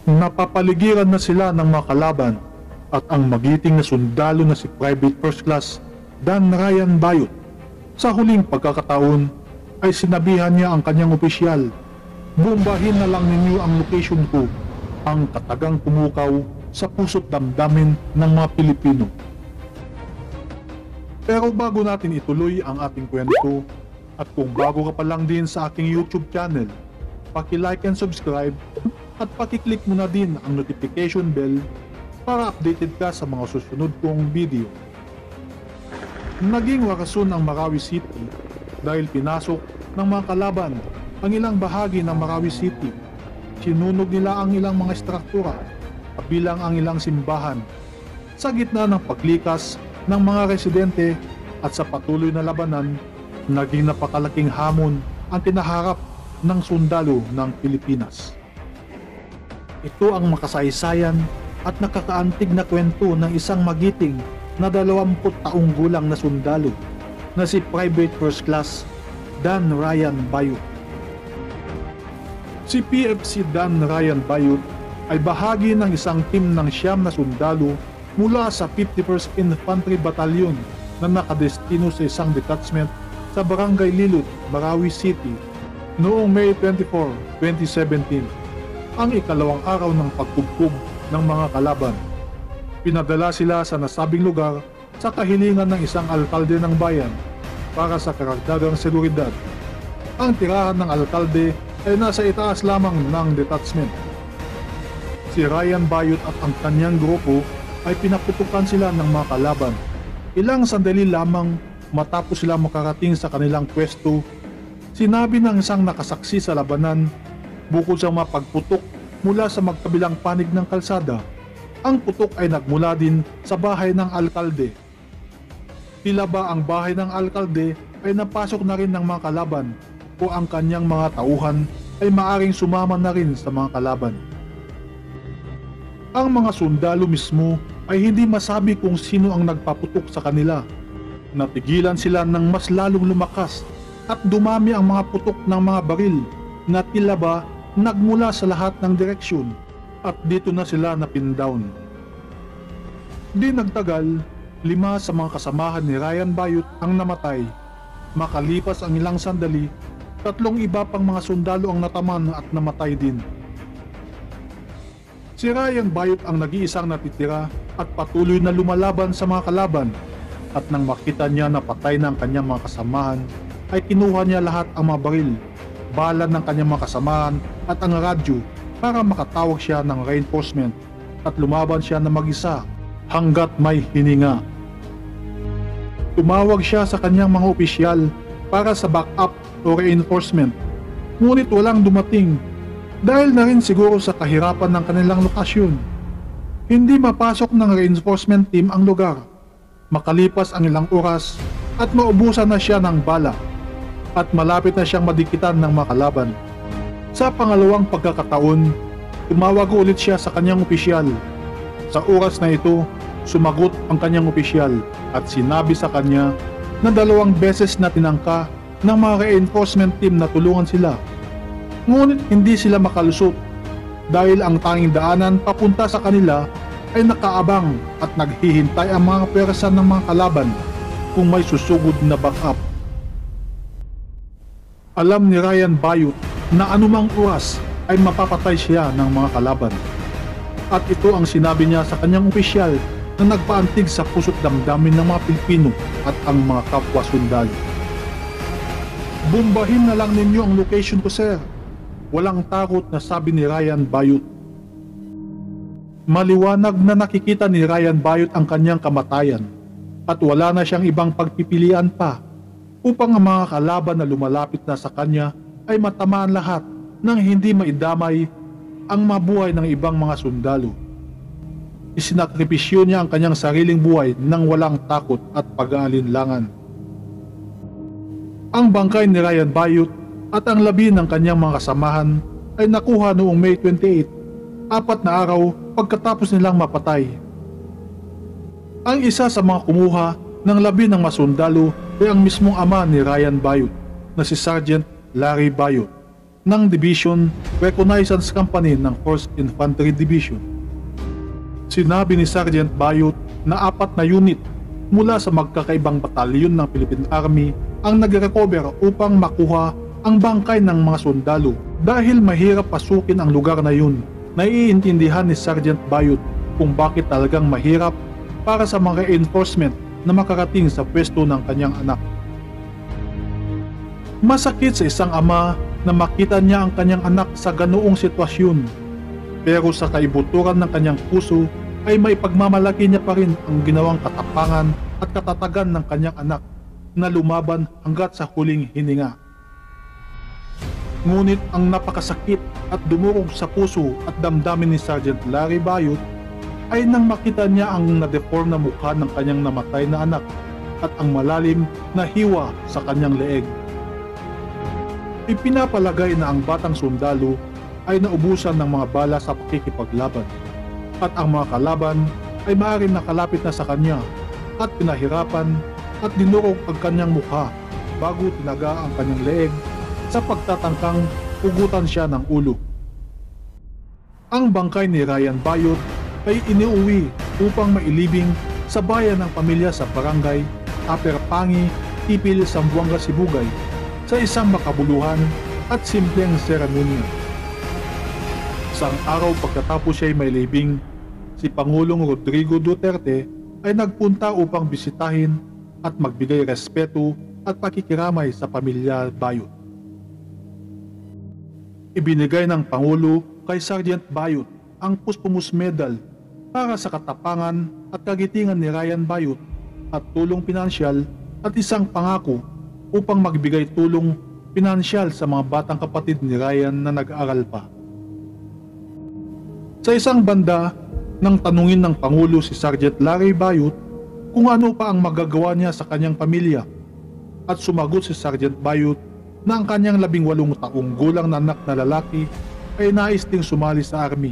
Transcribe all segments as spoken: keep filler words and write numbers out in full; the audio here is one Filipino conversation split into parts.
Napapaligiran na sila ng mga kalaban at ang magiting na sundalo na si Private First Class Dan Ryan Bayut sa huling pagkakataon ay sinabihan niya ang kanyang opisyal, "Bombahin na lang ninyo ang location ko," ang katagang pumukaw sa puso't damdamin ng mga Pilipino. Pero bago natin ituloy ang ating kwento, at kung bago ka pa lang din sa aking YouTube channel, paki-like and subscribe at paki-click mo na din ang notification bell para updated ka sa mga susunod kong video. Naging wakason ang Marawi City dahil pinasok ng mga kalaban ang ilang bahagi ng Marawi City. Sinunog nila ang ilang mga estruktura, kabilang ang ilang simbahan, sa gitna ng paglikas ng mga residente at sa patuloy na labanan, naging napakalaking hamon ang kinaharap ng sundalo ng Pilipinas. Ito ang makasaysayan at nakakaantig na kwento ng isang magiting na dalawamput taong gulang na sundalo na si Private First Class Dan Ryan Bayut. Si P F C Dan Ryan Bayut ay bahagi ng isang team ng siyam na sundalo mula sa fifty-first Infantry Battalion na nakadestino sa isang detachment sa Barangay Lilot, Marawi City noong May twenty-fourth, twenty seventeen, ang ikalawang araw ng pagtugtog ng mga kalaban. Pinadala sila sa nasabing lugar sa kahilingan ng isang alkalde ng bayan para sa karagdagang seguridad. Ang tirahan ng alkalde ay nasa itaas lamang ng detachment. Si Ryan Bayut at ang kanyang grupo ay pinaputukan sila ng mga kalaban. Ilang sandali lamang matapos sila makarating sa kanilang pwesto, sinabi ng isang nakasaksi sa labanan, bukod sa mapagputok mula sa magkabilang panig ng kalsada, ang putok ay nagmula din sa bahay ng alkalde. Tila ba ang bahay ng alkalde ay napasok na rin ng mga kalaban o ang kanyang mga tauhan ay maaring sumama na rin sa mga kalaban. Ang mga sundalo mismo ay hindi masabi kung sino ang nagpaputok sa kanila. Natigilan sila ng mas lalong lumakas at dumami ang mga putok ng mga baril na tila ba nagmula sa lahat ng direksyon at dito na sila napindown. Di nagtagal, lima sa mga kasamahan ni Ryan Bayut ang namatay. Makalipas ang ilang sandali, tatlong iba pang mga sundalo ang nataman at namatay din. Si Ryan Bayut ang nag-iisang natitira at patuloy na lumalaban sa mga kalaban, at nang makita niya na patay na ang kanyang mga kasamahan, ay kinuha niya lahat ang mga baril, bala ng kanyang mga kasamahan at ang radyo para makatawag siya ng reinforcement at lumaban siya na mag-isa hanggat may hininga. Tumawag siya sa kanyang mga opisyal para sa backup o reinforcement, ngunit walang dumating dahil na rin siguro sa kahirapan ng kanilang lokasyon. Hindi mapasok ng reinforcement team ang lugar. Makalipas ang ilang oras at maubusan na siya ng bala at malapit na siyang madikitan ng mga kalaban. Sa pangalawang pagkakataon, tumawag ulit siya sa kanyang opisyal. Sa oras na ito, sumagot ang kanyang opisyal at sinabi sa kanya na dalawang beses na tinangka ng mga reinforcement team na tulungan sila. Ngunit hindi sila makalusot dahil ang tanging daanan papunta sa kanila ay nakaabang at naghihintay ang mga pwersa ng mga kalaban kung may susugod na backup. Alam ni Ryan Bayut na anumang oras ay mapapatay siya ng mga kalaban. At ito ang sinabi niya sa kanyang opisyal na nagpaantig sa puso't damdamin ng mga Pilipino at ang mga kapwa sundalo. "Bombahin na lang ninyo ang location ko, sir," walang takot na sabi ni Ryan Bayut. Maliwanag na nakikita ni Ryan Bayut ang kanyang kamatayan at wala na siyang ibang pagpipilian pa upang ang mga kalaban na lumalapit na sa kanya ay matamaan lahat nang hindi maidamay ang mabuhay ng ibang mga sundalo. Isinakripisyo niya ang kanyang sariling buhay nang walang takot at pag-aalinlangan. Ang bangkay ni Ryan Bayut at ang labi ng kanyang mga kasamahan ay nakuha noong May twenty-eighth, apat na araw pagkatapos nilang mapatay. Ang isa sa mga kumuha ng labi ng masundalo ay ang mismong ama ni Ryan Bayut na si Sergeant Larry Bayut. ng Division Reconnaissance Company ng fourth Infantry Division. Sinabi ni Sergeant Bayut na apat na unit mula sa magkakaibang batalyon ng Philippine Army ang nag-recover upang makuha ang bangkay ng mga sundalo. Dahil mahirap pasukin ang lugar na yun, naiintindihan ni Sergeant Bayut kung bakit talagang mahirap para sa mga reinforcement na makarating sa pwesto ng kanyang anak. Masakit sa isang ama na makita niya ang kanyang anak sa ganoong sitwasyon, pero sa kaibuturan ng kanyang puso ay may pagmamalaki niya pa rin ang ginawang katapangan at katatagan ng kanyang anak na lumaban hanggat sa huling hininga. Ngunit ang napakasakit at dumurog sa puso at damdamin ni Sergeant Larry Bayut ay nang makita niya ang na-deform na mukha ng kanyang namatay na anak at ang malalim na hiwa sa kanyang leeg. Ipinapalagay na ang batang sundalo ay naubusan ng mga bala sa pakikipaglaban at ang mga kalaban ay maaaring nakalapit na sa kanya at pinahirapan at dinurog ang kanyang mukha bago tinaga ang kanyang leeg sa pagtatangkang pugutan siya ng ulo. Ang bangkay ni Ryan Bayut ay iniuwi upang mailibing sa bayan ng pamilya sa barangay Aperpangi, Tipil, Zamboanga, Sibugay sa isang makabuluhan at simpleng seremonya. Isang araw pagkatapos siya ay may libing, si Pangulong Rodrigo Duterte ay nagpunta upang bisitahin at magbigay respeto at pakikiramay sa pamilya Bayut. Ibinigay ng Pangulo kay Sergeant Bayut ang Posthumous Medal para sa katapangan at kagitingan ni Ryan Bayut at tulong pinansyal at isang pangako upang magbigay tulong pinansyal sa mga batang kapatid ni Ryan na nag-aaral pa. Sa isang banda, nang tanungin ng Pangulo si Sergeant Larry Bayut kung ano pa ang magagawa niya sa kanyang pamilya, at sumagot si Sergeant Bayut na ang kanyang labing walong taong gulang na anak na lalaki ay nais ding sumali sa army.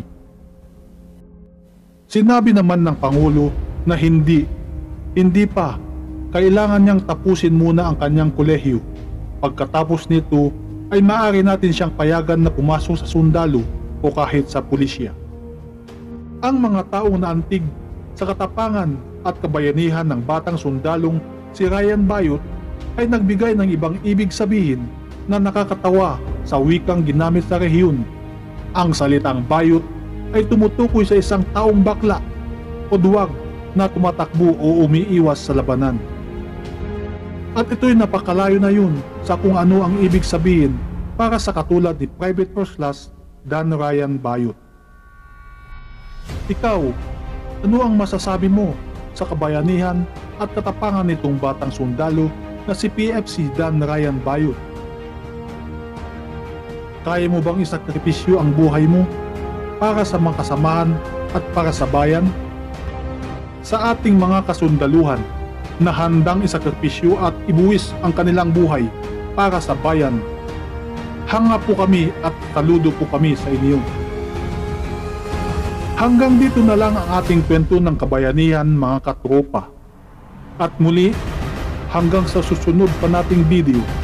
Sinabi naman ng Pangulo na hindi, hindi pa, kailangan niyang tapusin muna ang kanyang kolehiyo. Pagkatapos nito ay maaari natin siyang payagan na pumasok sa sundalo o kahit sa pulisya. Ang mga taong naantig sa katapangan at kabayanihan ng batang sundalong si Ryan Bayut ay nagbigay ng ibang ibig sabihin na nakakatawa sa wikang ginamit sa rehiyon. Ang salitang Bayut ay tumutukoy sa isang taong bakla o duwag na tumatakbo o umiiwas sa labanan. At ito'y napakalayo na yun sa kung ano ang ibig sabihin para sa katulad ni Private First Class Dan Ryan Bayut. Ikaw, ano ang masasabi mo sa kabayanihan at katapangan nitong batang sundalo na si P F C Dan Ryan Bayut? Kaya mo bang isakripisyo ang buhay mo para sa mga kasamahan at para sa bayan? Sa ating mga kasundaluhan na handang isakripisyo at ibuwis ang kanilang buhay para sa bayan, hanga po kami at saludo po kami sa inyo. Hanggang dito na lang ang ating kwento ng kabayanihan, mga katropa. At muli, hanggang sa susunod pa nating video.